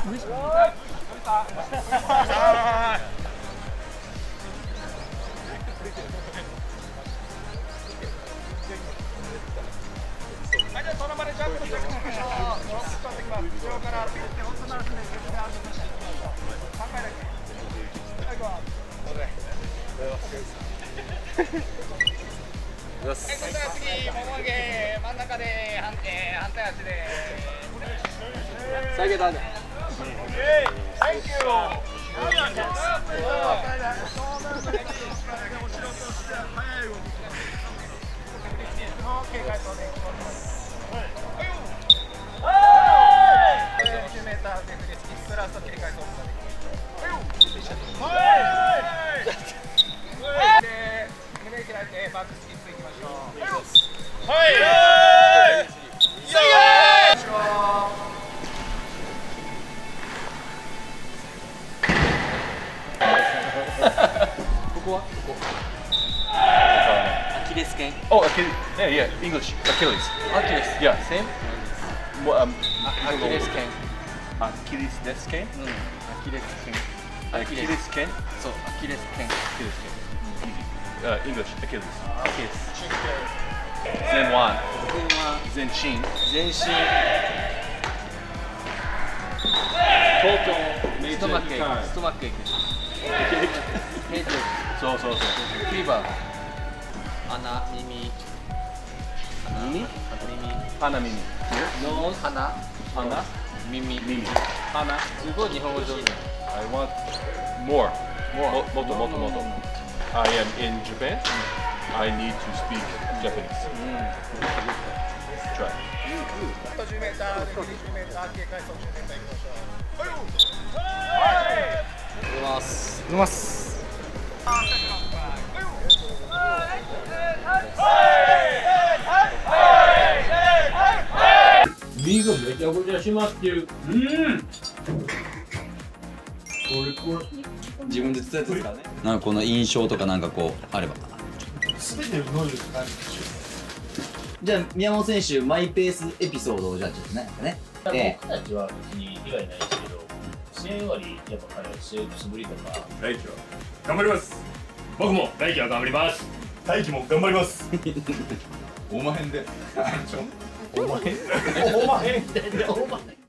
じゃあその場でジャンプのチェックしましょう。ドロップ取ってきます。後ろからピッて本当ならすね。3回だけ。はい、ここから次、もも上げ、真ん中で反対足で。 下げたね。 Thank you。警戒そうで。10m で振り付きプラス警戒そうができます。で、胸開いてバックスキップいきましょう。はい。 ここは？ここ。アキレス腱。 Oh, Achilles. Yeah, English. Achilles. Achilles. Yeah, same. アキレス腱。 Achilles desken. アキレス腱。 Achilles ken. そう、アキレス腱。 Achilles ken. English. Achilles. アキレス。 Zen Wan. 全は Zen Shin. 全身。 Total ストマックエッグ。ストマックエッグ。ヘッド。 そう。 フィーバー。鼻、耳。 耳？鼻耳。 ノーズ、鼻。 鼻？ 耳。 耳。鼻。 すごい日本語上手。 I want more. もっと。I am in Japan. I need to speak Japanese. Try. あと10m で10m 警戒そう10m いきましょう。 出ます。 ビーグめちゃくちゃしますっていう。 自分で伝えたやつですからね。なんかこの印象とかなんかこうあれば。 すべての能力がある。 じゃあ宮本選手マイペースエピソードをじゃあちょっとね。 僕たちは別に以外ないですけど、試合終わりやっぱ彼は試合素振りとか。 大輝は頑張ります。僕も大輝は頑張ります。大輝も頑張ります。 おまへんで。 お前みたいなお前。